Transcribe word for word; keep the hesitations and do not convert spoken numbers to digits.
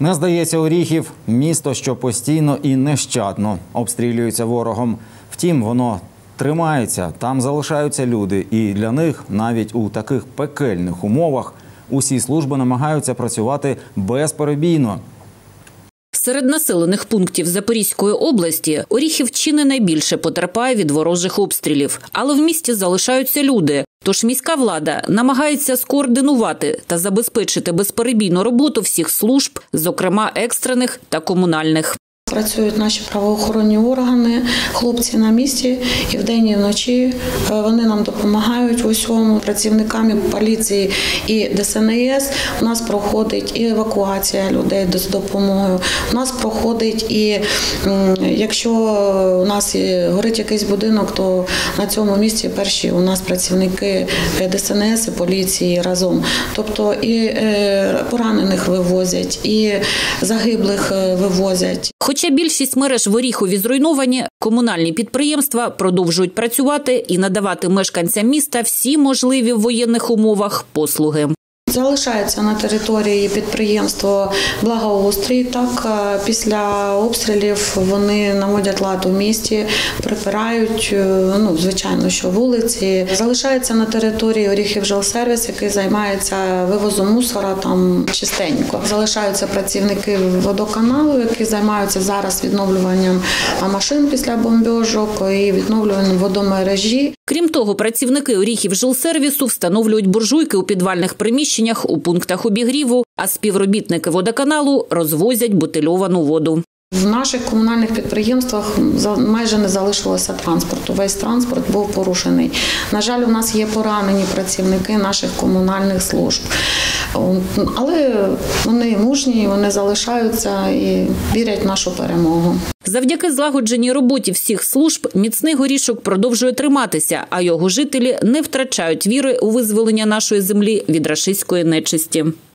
Не здається Оріхів – місто, що постійно і нещадно обстрілюється ворогом. Втім, воно тримається, там залишаються люди. І для них навіть у таких пекельних умовах усі служби намагаються працювати безперебійно. Серед населених пунктів Запорізької області Оріхів чи не найбільше потерпає від ворожих обстрілів. Але в місті залишаються люди. Тож міська влада намагається скоординувати та забезпечити безперебійну роботу всіх служб, зокрема екстрених та комунальних. Працюють наші правоохоронні органи, хлопці на місці і вдень, і вночі. Вони нам допомагають в усьому. Працівниками поліції і Де Ес Ен Ес у нас проходить і евакуація людей з допомогою. У нас проходить і, якщо у нас горить якийсь будинок, то на цьому місці перші у нас працівники Де Ес Ен Ес і поліції разом. Тобто і поранених вивозять, і загиблих вивозять. Хоча більшість мереж в Оріхові зруйновані, комунальні підприємства продовжують працювати і надавати мешканцям міста всі можливі в воєнних умовах послуги. Залишається на території підприємство «Благоустрій». Так, після обстрілів вони наводять лад у місті, прибирають, ну, звичайно, що вулиці. Залишається на території «Оріхівжилсервіс», який займається вивозом мусора там чистенько. Залишаються працівники водоканалу, які займаються зараз відновлюванням машин після бомбьожок і відновлюванням водомережі. Крім того, працівники Оріхівжилсервісу встановлюють буржуйки у підвальних приміщеннях, у пунктах обігріву, а співробітники водоканалу розвозять бутильовану воду. В наших комунальних підприємствах майже не залишилося транспорту. Весь транспорт був порушений. На жаль, у нас є поранені працівники наших комунальних служб. Але вони мужні, вони залишаються і вірять в нашу перемогу. Завдяки злагодженій роботі всіх служб міцний Горішок продовжує триматися, а його жителі не втрачають віри у визволення нашої землі від рашистської нечисті.